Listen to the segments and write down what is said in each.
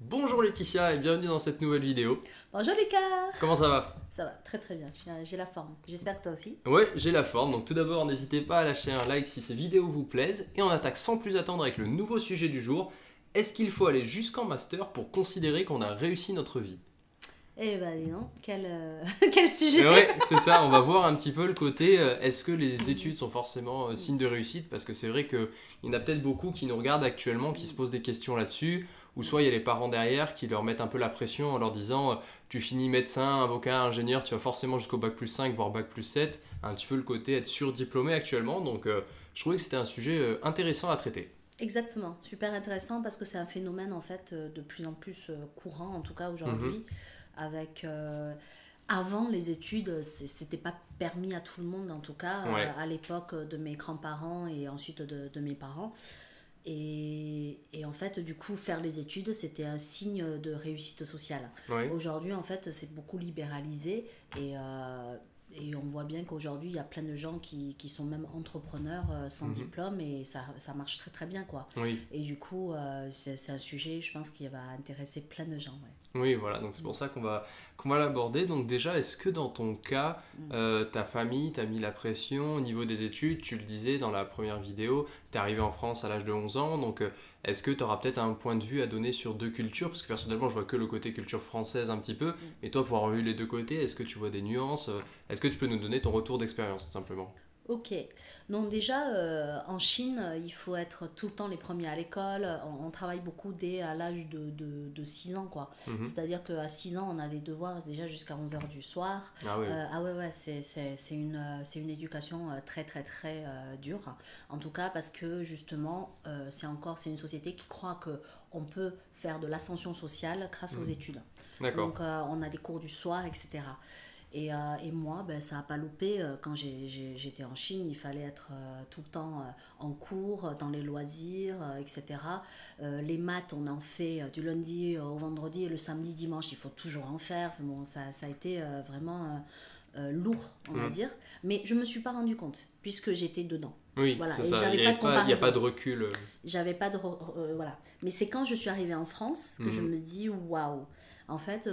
Bonjour Laetitia et bienvenue dans cette nouvelle vidéo. Bonjour Lucas. Comment ça va? Ça va très très bien, j'ai la forme. J'espère que toi aussi. Ouais, j'ai la forme, donc tout d'abord n'hésitez pas à lâcher un like si ces vidéos vous plaisent et on attaque sans plus attendre avec le nouveau sujet du jour. Est-ce qu'il faut aller jusqu'en master pour considérer qu'on a réussi notre vie? Eh ben dis donc, quel sujet. Ouais, c'est ça, on va voir un petit peu le côté, est-ce que les études sont forcément signe de réussite? Parce que c'est vrai qu'il y en a peut-être beaucoup qui nous regardent actuellement, qui se posent des questions là-dessus, ou soit il y a les parents derrière qui leur mettent un peu la pression en leur disant, tu finis médecin, avocat, ingénieur, tu vas forcément jusqu'au bac plus 5, voire bac plus 7, un petit peu le côté être surdiplômé actuellement, donc je trouvais que c'était un sujet intéressant à traiter. Exactement, super intéressant parce que c'est un phénomène en fait de plus en plus courant en tout cas Mhm. aujourd'hui avec avant les études, c'était pas permis à tout le monde en tout cas Ouais, à l'époque de mes grands-parents et ensuite de mes parents. Et en fait, du coup, faire les études, c'était un signe de réussite sociale. ouais. Aujourd'hui, en fait, c'est beaucoup libéralisé et on voit bien qu'aujourd'hui, il y a plein de gens qui sont même entrepreneurs sans Mhm. diplôme et ça marche très très bien, quoi. Oui. Et du coup, c'est un sujet, je pense, qui va intéresser plein de gens, ouais. Oui, voilà, donc c'est pour ça qu'on va l'aborder. Donc déjà, est-ce que dans ton cas, Mm. ta famille t'a mis la pression au niveau des études? Tu le disais dans la première vidéo, tu es arrivé en France à l'âge de 11 ans, donc est-ce que tu auras peut-être un point de vue à donner sur deux cultures? Parce que personnellement, je vois que le côté culture française un petit peu, Mm. mais toi, pour avoir vu les deux côtés, est-ce que tu vois des nuances? Est-ce que tu peux nous donner ton retour d'expérience, tout simplement? Ok, donc déjà en Chine, il faut être tout le temps les premiers à l'école. On travaille beaucoup dès à l'âge de 6 ans, quoi. Mhm. C'est-à-dire qu'à 6 ans, on a des devoirs déjà jusqu'à 11 heures du soir. Ah oui, Ah ouais, ouais, c'est une éducation très, très, très dure. En tout cas, parce que justement, c'est une société qui croit que on peut faire de l'ascension sociale grâce aux mhm. études. D'accord. Donc, on a des cours du soir, etc. Et moi, ben, ça n'a pas loupé. Quand j'étais en Chine, il fallait être tout le temps en cours, dans les loisirs, etc. Les maths, on en fait du lundi au vendredi et le samedi, dimanche, il faut toujours en faire. Enfin, bon, ça a été vraiment lourd, on va Mhm. dire. Mais je ne me suis pas rendu compte, puisque j'étais dedans. Oui, Voilà, c'est et ça, j'avais pas de il y a pas comparaison. de recul. J'avais pas de. Voilà. Mais c'est quand je suis arrivée en France que je Mhm. me dis waouh, en fait,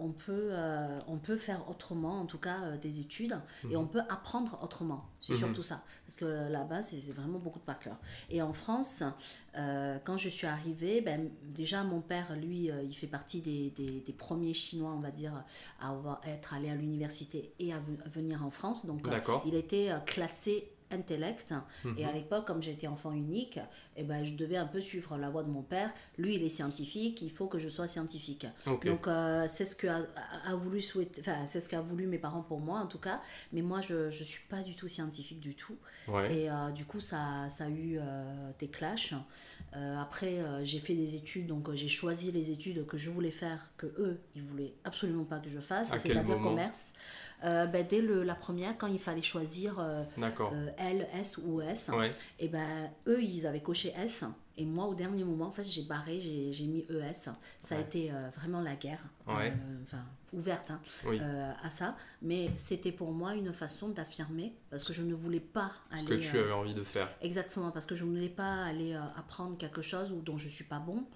on peut faire autrement, en tout cas des études, et on Mhm. peut apprendre autrement. C'est Mhm. surtout ça. Parce que là-bas, c'est vraiment beaucoup de par cœur. Et en France, quand je suis arrivée, ben, déjà mon père, lui, il fait partie des premiers Chinois, on va dire, être allé à l'université et à venir en France. Donc, D'accord. il a été classé intellect et à Mhm. l'époque comme j'étais enfant unique eh ben, je devais un peu suivre la voie de mon père. Lui il est scientifique, il faut que je sois scientifique, Ok. donc c'est ce que a voulu souhaiter, enfin c'est ce qu'a voulu mes parents pour moi en tout cas, mais moi je suis pas du tout scientifique du tout. Ouais. Et du coup ça a eu des clashs. Après j'ai fait des études, donc j'ai choisi les études que je voulais faire, que eux ils voulaient absolument pas que je fasse, À quel c'est-à-dire moment? commerce. Ben, dès la première, quand il fallait choisir D'accord. L, S ou S, Ouais. et ben eux ils avaient coché S et moi au dernier moment en fait j'ai barré, j'ai mis ES. Ça a Ouais. été vraiment la guerre, Ouais. enfin ouverte hein, Oui. à ça, mais c'était pour moi une façon d'affirmer parce que je ne voulais pas Ce que aller tu avais envie de faire. exactement, parce que je ne voulais pas aller apprendre quelque chose dont je suis pas bon.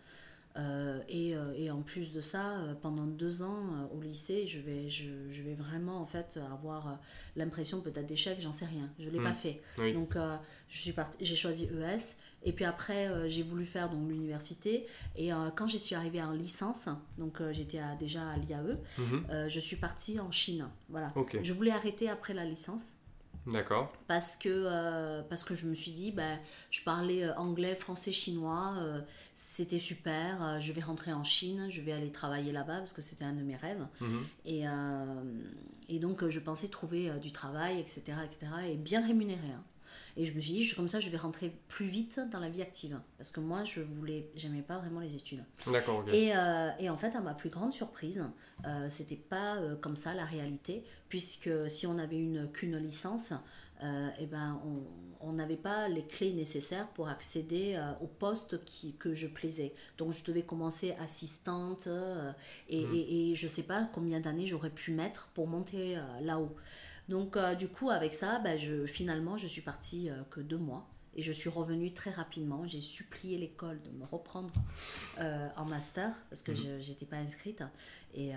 Et en plus de ça, pendant 2 ans au lycée, je vais vraiment en fait avoir l'impression peut-être d'échec, j'en sais rien. Je ne l'ai Hmm. pas fait. Oui. Donc j'ai choisi ES. Et puis après, j'ai voulu faire donc l'université. Et quand je suis arrivée en licence, donc j'étais déjà à l'IAE, Mhm. je suis partie en Chine. Voilà. Ok. Je voulais arrêter après la licence D'accord. parce que je me suis dit, ben, je parlais anglais, français, chinois, c'était super, je vais rentrer en Chine, je vais aller travailler là-bas parce que c'était un de mes rêves. Mhm. Et, euh, et donc je pensais trouver du travail, etc., etc., et bien rémunéré, hein. Et je me suis dit, comme ça, je vais rentrer plus vite dans la vie active. Parce que moi, j'aimais pas vraiment les études. D'accord, ok. Et en fait, à ma plus grande surprise, c'était pas comme ça la réalité, puisque si on avait qu'une licence, eh ben, on n'avait pas les clés nécessaires pour accéder au poste que je plaisais. Donc je devais commencer assistante Mhm. et je sais pas combien d'années j'aurais pu mettre pour monter là-haut. Donc du coup avec ça, ben, finalement je suis partie que 2 mois et je suis revenue très rapidement. J'ai supplié l'école de me reprendre en master parce que je n'étais pas inscrite. Et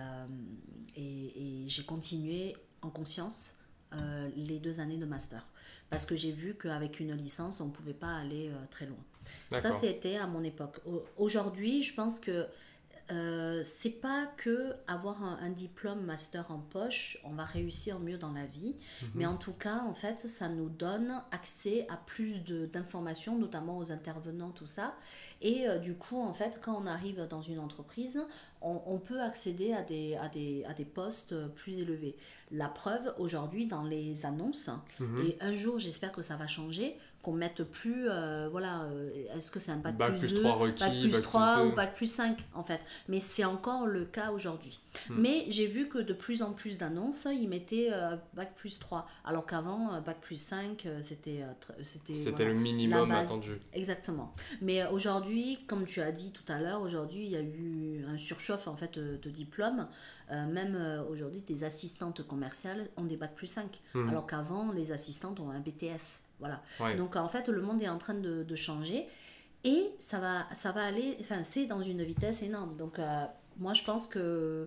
j'ai continué en conscience les 2 années de master. Parce que j'ai vu qu'avec une licence, on ne pouvait pas aller très loin. Ça, c'était à mon époque. Aujourd'hui, je pense que c'est pas que avoir un diplôme master en poche, on va réussir mieux dans la vie, mais en tout cas, en fait, ça nous donne accès à plus d'informations, notamment aux intervenants, tout ça. Et du coup, en fait, quand on arrive dans une entreprise, on peut accéder à des postes plus élevés. La preuve, aujourd'hui, dans les annonces, et un jour, j'espère que ça va changer, qu'on mette plus, est-ce que c'est un bac plus 2, 3 requis, bac plus 3 ou bac plus 5, en fait. Mais c'est encore le cas aujourd'hui. Mais j'ai vu que de plus en plus d'annonces, ils mettaient bac plus 3, alors qu'avant, bac plus 5, c'était le minimum attendu. Exactement. Mais aujourd'hui, comme tu as dit tout à l'heure, aujourd'hui, il y a eu un surchauffe en fait de diplômes. Même aujourd'hui, des assistantes commerciales ont des bac plus 5, alors qu'avant, les assistantes ont un BTS. Voilà. Ouais. Donc en fait, le monde est en train de changer et ça va aller, enfin c'est dans une vitesse énorme. Donc moi je pense que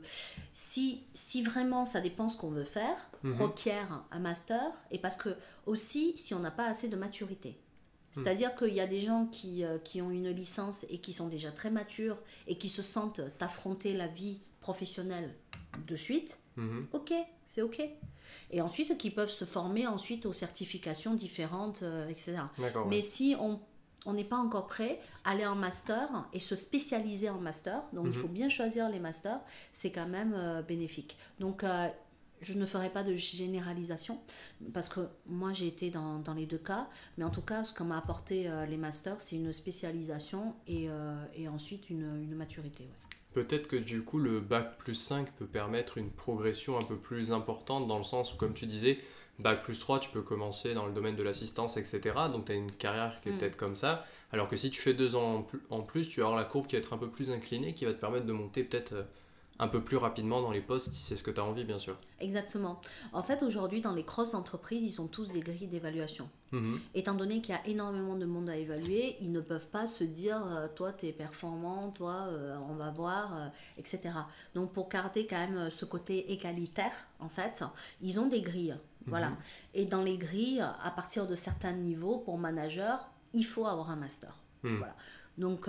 si vraiment ça dépend ce qu'on veut faire, requiert un master, et parce que aussi si on n'a pas assez de maturité. C'est-à-dire qu'il y a des gens qui ont une licence et qui sont déjà très matures et qui se sentent affronter la vie professionnelle de suite. Ok, c'est ok. Et ensuite qui peuvent se former ensuite aux certifications différentes, etc. Mais si on n'est pas encore prêt, aller en master et se spécialiser en master, donc il faut bien choisir les masters, c'est quand même bénéfique. Donc je ne ferai pas de généralisation parce que moi j'ai été dans les 2 cas, mais en tout cas ce qu'on m'a apporté les masters, c'est une spécialisation et ensuite une maturité. Ouais. Peut-être que du coup le bac plus 5 peut permettre une progression un peu plus importante dans le sens où, comme tu disais, bac plus 3 tu peux commencer dans le domaine de l'assistance, etc. Donc tu as une carrière qui est peut-être comme ça, alors que si tu fais 2 ans en plus, tu vas avoir la courbe qui va être un peu plus inclinée, qui va te permettre de monter peut-être un peu plus rapidement dans les postes, si c'est ce que tu as envie, bien sûr. Exactement. En fait, aujourd'hui, dans les grosses entreprises, ils ont tous des grilles d'évaluation. Étant donné qu'il y a énormément de monde à évaluer, ils ne peuvent pas se dire toi, tu es performant, toi, on va voir, etc. Donc, pour garder quand même ce côté égalitaire, en fait, ils ont des grilles. Voilà. Et dans les grilles, à partir de certains niveaux, pour manager, il faut avoir un master. Voilà. Donc,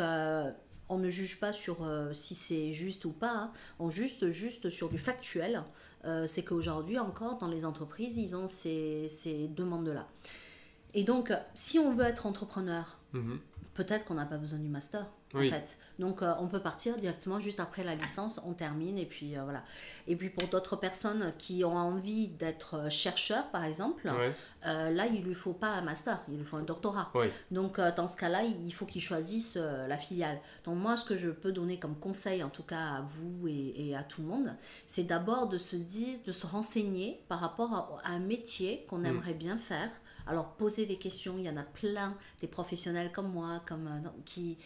on ne juge pas sur si c'est juste ou pas, hein. On juge juste sur du factuel. C'est qu'aujourd'hui encore dans les entreprises, ils ont ces demandes-là. Et donc, si on veut être entrepreneur, peut-être qu'on n'a pas besoin du master, en fait. Donc, on peut partir directement juste après la licence, on termine, et puis voilà. Et puis, pour d'autres personnes qui ont envie d'être chercheurs, par exemple, là, il ne lui faut pas un master, il lui faut un doctorat. Donc, dans ce cas-là, il faut qu'ils choisissent la filiale. Donc, moi, ce que je peux donner comme conseil, en tout cas à vous et à tout le monde, c'est d'abord de se renseigner par rapport à un métier qu'on aimerait bien faire. Alors, poser des questions, il y en a plein, des professionnels comme moi, qui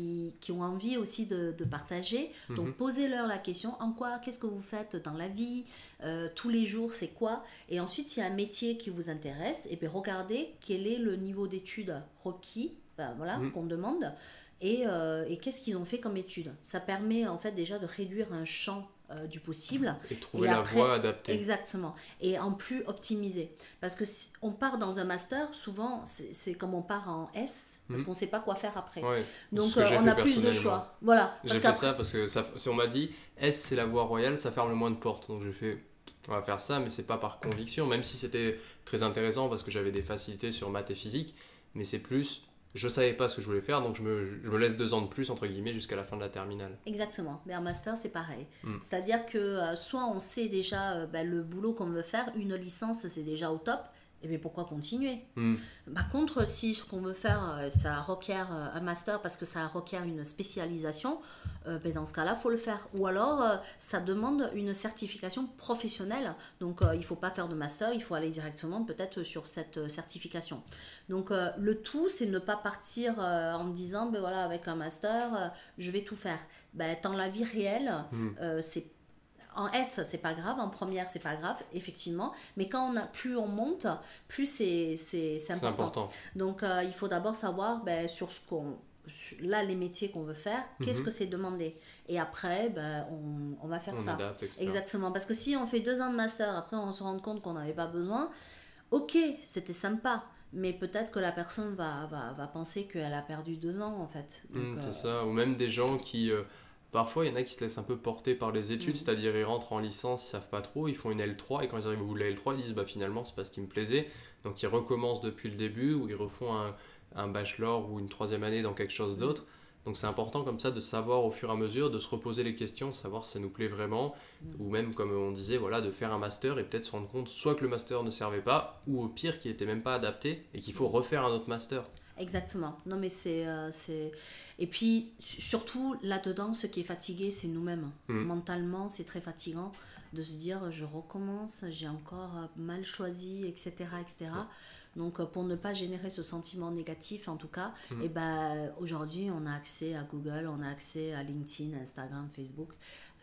ont envie aussi de partager. Donc, posez-leur la question, qu'est-ce que vous faites dans la vie, tous les jours, c'est quoi? Et ensuite, s'il y a un métier qui vous intéresse, et bien regardez quel est le niveau d'études requis, qu'on demande, et qu'est-ce qu'ils ont fait comme études. Ça permet en fait déjà de réduire un champ du possible. Et trouver la voie adaptée. Exactement. Et en plus optimiser. Parce que si on part dans un master, souvent, c'est comme on part en S, parce qu'on ne sait pas quoi faire après. Donc, on a plus de choix. Voilà. J'ai fait ça parce que si on m'a dit S, c'est la voie royale, ça ferme le moins de portes. Donc, j'ai fait, on va faire ça, mais c'est pas par conviction, même si c'était très intéressant parce que j'avais des facilités sur maths et physique, mais c'est plus... Je savais pas ce que je voulais faire, donc je me laisse 2 ans de plus, entre guillemets, jusqu'à la fin de la terminale. Exactement. Mais en master, c'est pareil. C'est-à-dire que soit on sait déjà le boulot qu'on veut faire, une licence, c'est déjà au top, et bien pourquoi continuer? Par contre, si ce qu'on veut faire, ça requiert un master parce que ça requiert une spécialisation, dans ce cas-là, il faut le faire. Ou alors, ça demande une certification professionnelle. Donc, il ne faut pas faire de master, il faut aller directement peut-être sur cette certification. Donc, le tout, c'est ne pas partir en disant, avec un master, je vais tout faire. Dans la vie réelle, c'est en S, c'est pas grave, en première, c'est pas grave, effectivement. Mais plus on monte, plus c'est important. important. Donc, il faut d'abord savoir sur là, les métiers qu'on veut faire, qu'est-ce que c'est demandé. Et après, on va faire ça. Adapte, etc. Exactement. Parce que si on fait 2 ans de master, après on se rend compte qu'on n'avait pas besoin, ok, c'était sympa. Mais peut-être que la personne va penser qu'elle a perdu 2 ans, en fait. C'est ça. Ou même des gens qui... parfois, il y en a qui se laissent un peu porter par les études, c'est-à-dire ils rentrent en licence, ils savent pas trop, ils font une L3 et quand ils arrivent au bout de la L3, ils disent finalement c'est pas ce qui me plaisait. Donc ils recommencent depuis le début ou ils refont un bachelor ou une 3e année dans quelque chose d'autre. Donc c'est important comme ça de savoir au fur et à mesure, de se reposer les questions, savoir si ça nous plaît vraiment, ou même comme on disait, de faire un master et peut-être se rendre compte soit que le master ne servait pas, ou au pire qu'il n'était même pas adapté et qu'il faut refaire un autre master. Exactement. Non, mais c'est... Et puis, surtout, là-dedans, ce qui est fatigué, c'est nous-mêmes. Mentalement, c'est très fatigant de se dire, je recommence, j'ai encore mal choisi, etc. etc. Donc, pour ne pas générer ce sentiment négatif, en tout cas, aujourd'hui, on a accès à Google, on a accès à LinkedIn, Instagram, Facebook.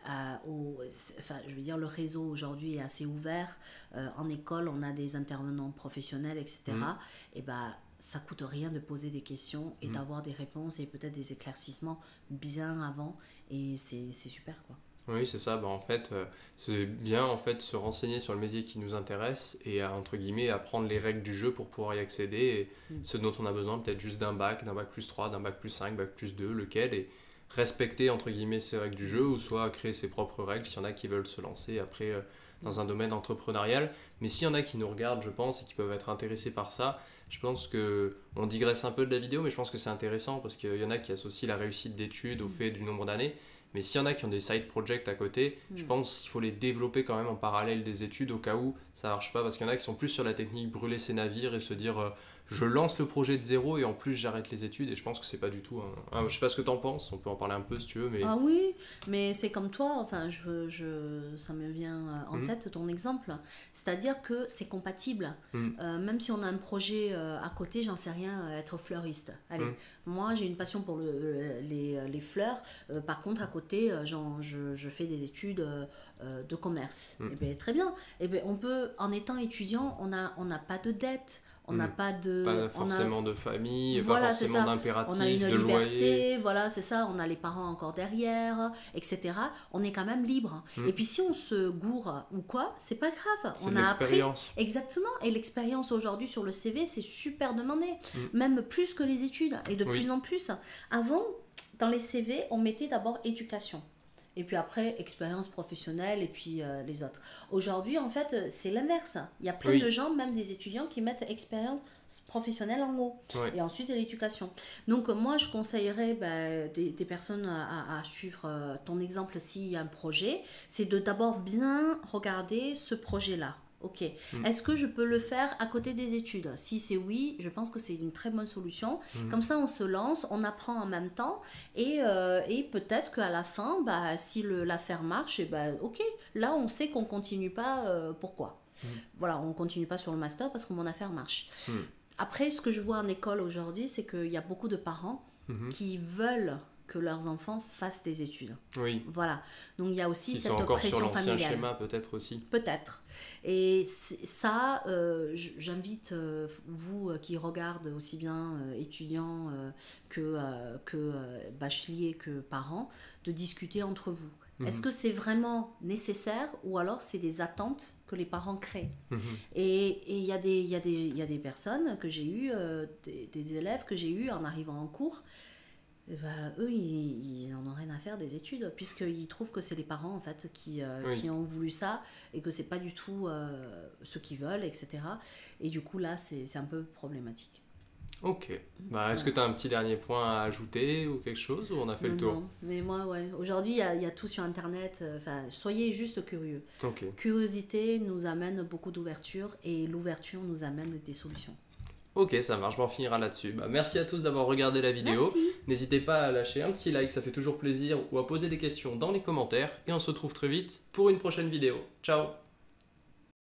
Je veux dire, le réseau aujourd'hui est assez ouvert. En école, on a des intervenants professionnels, etc. Et ça coûte rien de poser des questions et d'avoir des réponses et peut-être des éclaircissements bien avant. Et c'est super, quoi. Oui, c'est ça. En fait, c'est bien de se renseigner sur le métier qui nous intéresse et entre guillemets apprendre les règles du jeu pour pouvoir y accéder. Et ce dont on a besoin, peut-être juste d'un bac plus 3, d'un bac plus 5, bac plus 2, lequel, et respecter entre guillemets ces règles du jeu ou soit créer ses propres règles s'il y en a qui veulent se lancer après dans un domaine entrepreneurial. Mais s'il y en a qui nous regardent, je pense, et qui peuvent être intéressés par ça, je pense qu'on digresse un peu de la vidéo, mais je pense que c'est intéressant parce qu'il y en a qui associent la réussite d'études au fait du nombre d'années. Mais s'il y en a qui ont des side projects à côté, je pense qu'il faut les développer quand même en parallèle des études au cas où ça ne marche pas. Parce qu'il y en a qui sont plus sur la technique brûler ses navires et se dire je lance le projet de zéro et en plus j'arrête les études. Et je pense que c'est pas du tout. Je sais pas ce que tu en penses, on peut en parler un peu si tu veux. Mais... Ah oui, mais c'est comme toi, enfin, ça me vient en tête ton exemple. C'est-à-dire que c'est compatible. Même si on a un projet à côté, j'en sais rien, être fleuriste. Allez, moi j'ai une passion pour les fleurs. Par contre, à côté, je fais des études de commerce. Et bien, très bien. Et bien, on peut, en étant étudiant, on n'a pas de dette. On n'a pas forcément de famille, pas forcément d'impératif, on a une de liberté, loyer. Voilà, c'est ça, on a les parents encore derrière, etc. On est quand même libre. Et puis si on se gourre ou quoi, c'est pas grave. C'est de l'expérience. Exactement. Et l'expérience aujourd'hui sur le CV, c'est super demandé. Même plus que les études. Et de plus en plus. Avant, dans les CV, on mettait d'abord éducation. Et puis après, expérience professionnelle et puis les autres. Aujourd'hui, en fait, c'est l'inverse. Il y a plein de gens, même des étudiants, qui mettent expérience professionnelle en haut. Et ensuite, l'éducation. Donc, moi, je conseillerais des personnes à suivre ton exemple s'il y a un projet. C'est de d'abord bien regarder ce projet-là. Ok. Est-ce que je peux le faire à côté des études? Si c'est oui, je pense que c'est une très bonne solution. Comme ça, on se lance, on apprend en même temps et peut-être qu'à la fin, si l'affaire marche, ok. Là, on sait qu'on continue pas. Pourquoi? Voilà, on continue pas sur le master parce que mon affaire marche. Après, ce que je vois en école aujourd'hui, c'est qu'il y a beaucoup de parents qui veulent que leurs enfants fassent des études. Oui. Voilà. Donc il y a aussi Ils cette sont encore pression sur l'ancien familiale. schéma peut-être aussi. Peut-être. Et ça, j'invite vous qui regardez aussi bien étudiants que bacheliers que parents, de discuter entre vous. Est-ce que c'est vraiment nécessaire ou alors c'est des attentes que les parents créent? Et il y a des personnes que j'ai eues, des élèves que j'ai eus en arrivant en cours. Eux, ils en ont rien à faire des études, puisqu'ils trouvent que c'est les parents en fait qui ont voulu ça et que c'est pas du tout ce qu'ils veulent, etc. Et du coup, là, c'est un peu problématique. Ok. Est-ce que tu as un petit dernier point à ajouter ou quelque chose, ou on a fait le tour? Non, mais moi, aujourd'hui, il y a tout sur Internet. Soyez juste curieux. Okay. Curiosité nous amène beaucoup d'ouverture et l'ouverture nous amène des solutions. Ok, ça marche, on finira là-dessus. Merci à tous d'avoir regardé la vidéo. Merci. N'hésitez pas à lâcher un petit like, ça fait toujours plaisir, ou à poser des questions dans les commentaires. Et on se retrouve très vite pour une prochaine vidéo. Ciao!